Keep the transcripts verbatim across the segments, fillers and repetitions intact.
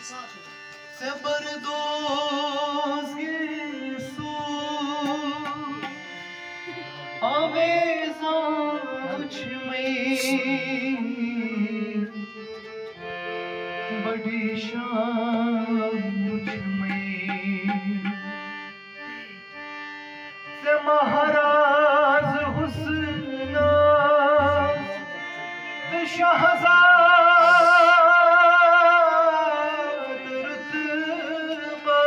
जबरदोज सो आवेज़ा कुछ में बड़ी शान मुझ में से महाराज हुस्ना शहजाद रुतबा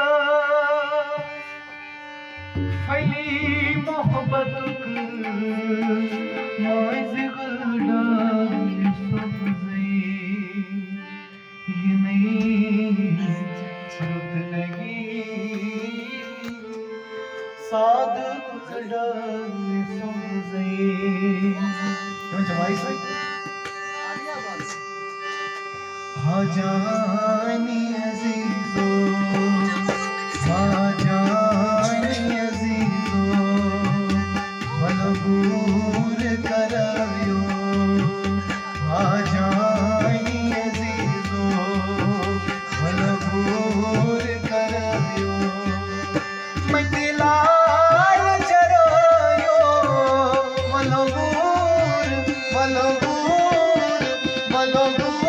फली मोहब्बत माज़ गुलदान सब्ज़ी ये नहीं रुत लगी साद गुलदान सब्ज़ी हाजानी अज़ीज़ो हाजानी अज़ीज़ो वलबूर करायो हाजानी अज़ीज़ो वलबूर करायो मतिलाल चरायो वलबूर वलबूर वलबूर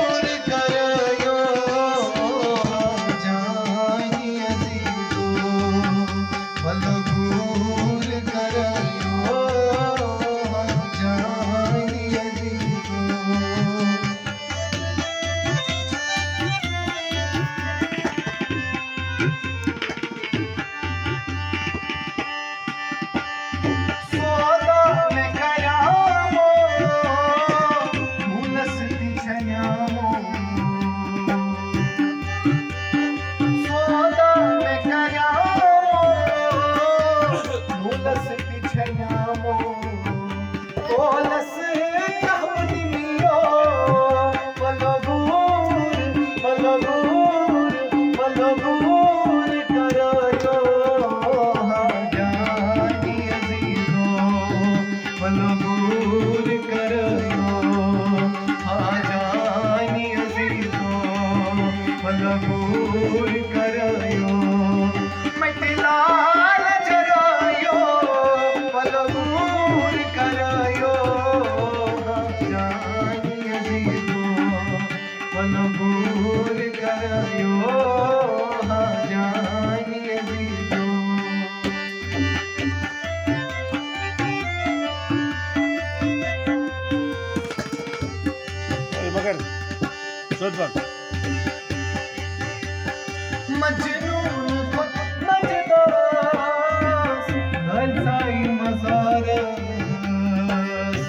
मलबूर करायो मतिलाल चरायो मलबूर करायो जानी अज़ीज़ो मलबूर करायो जानी अज़ीज़ो बकर शोध पर मजनून खुद मजदास घलसाई मज़ारस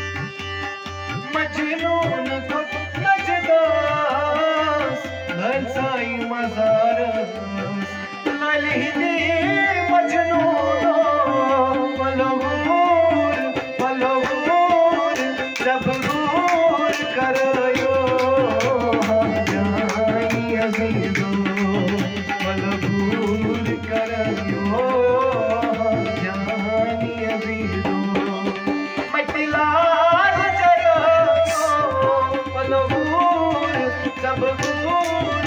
मजनून खुद मजदास घलसाई मज़ारस ललहिने मजनूनो वलबूर वलबूर जबरूर करायो जानी अज़ीज़ो मलबूर करायो जानी अज़ीज़ो मतिलाल चरायो मलबूर जबरूर